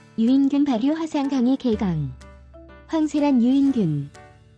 유인균 발효 화상 강의 개강. 황세란 유인균.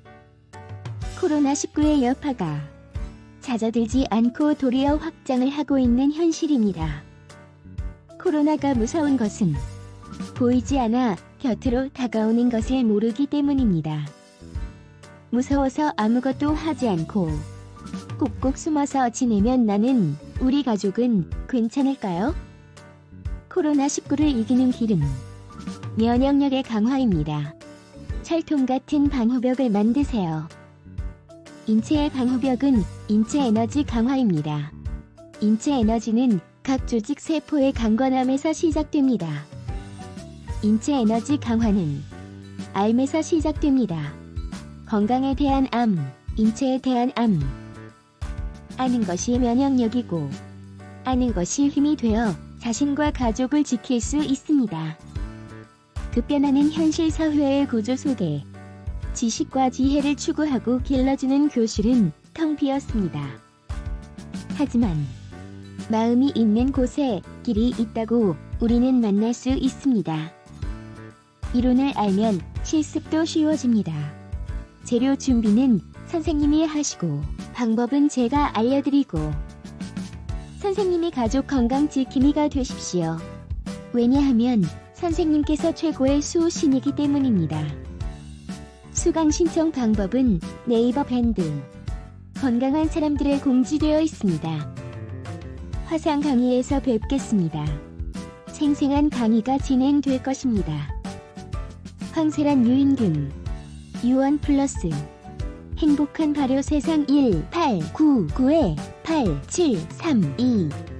코로나19의 여파가 잦아들지 않고 도리어 확장을 하고 있는 현실입니다. 코로나가 무서운 것은 보이지 않아 곁으로 다가오는 것을 모르기 때문입니다. 무서워서 아무것도 하지 않고 꼭꼭 숨어서 지내면 나는, 우리 가족은 괜찮을까요? 코로나19를 이기는 길은 면역력의 강화입니다. 철통 같은 방호벽을 만드세요. 인체의 방호벽은 인체 에너지 강화입니다. 인체 에너지는 각 조직 세포의 강건함에서 시작됩니다. 인체 에너지 강화는 암에서 시작됩니다. 건강에 대한 암, 인체에 대한 암. 아는 것이 면역력이고, 아는 것이 힘이 되어 자신과 가족을 지킬 수 있습니다. 급변하는 현실 사회의 구조 속에 지식과 지혜를 추구하고 길러주는 교실은 텅 비었습니다. 하지만 마음이 있는 곳에 길이 있다고 우리는 만날 수 있습니다. 이론을 알면 실습도 쉬워집니다. 재료 준비는 선생님이 하시고 방법은 제가 알려드리고, 선생님이 가족 건강 지킴이가 되십시오. 왜냐하면 선생님께서 최고의 수호신이기 때문입니다. 수강 신청 방법은 네이버 밴드 건강한 사람들에 공지되어 있습니다. 화상 강의에서 뵙겠습니다. 생생한 강의가 진행될 것입니다. 황세란 유인균 유원 플러스. 행복한 발효 세상 1-899-8732